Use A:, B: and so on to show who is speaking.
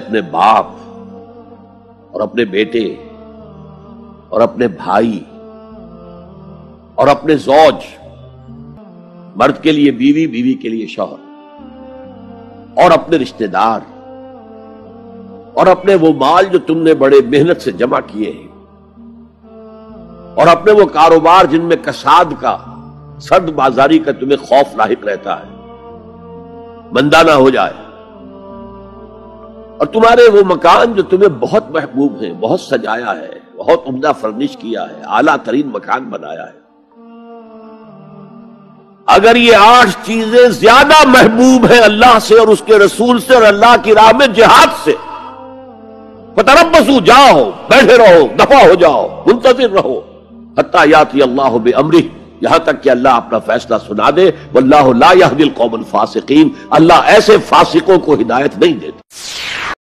A: اپنے باپ اور اپنے بیٹے اور اپنے بھائی اور اپنے زوج، مرد کے لیے بیوی، بیوی کے لیے شوہر، اور اپنے رشتہ دار اور اپنے وہ مال جو تم نے بڑے محنت سے جمع کیے ہیں، اور اپنے وہ کاروبار جن میں کساد کا، سرد بازاری کا تمہیں خوف لاحق رہتا ہے، مندہ نہ ہو جائے، اور تمہارے وہ مکان جو تمہیں بہت محبوب ہیں، بہت سجایا ہے، بہت عمدہ فرنش کیا ہے، اعلیٰ ترین مکان بنایا ہے۔ اگر یہ 8 چیزیں زیادہ محبوب ہیں اللہ سے اور اس کے رسول سے اور اللہ کی راہ میں جہاد سے، فتربصوا، جاؤ، بیٹھے رہو، دفع ہو جاؤ، منتظر رہو، حتی یاتی اللہ بامرہ، یہاں تک کہ اللہ اپنا فیصلہ سنا دے۔ واللہ لا یہدی القوم الفاسقین، اللہ ایسے فاسقوں کو ہدایت نہیں دیتا۔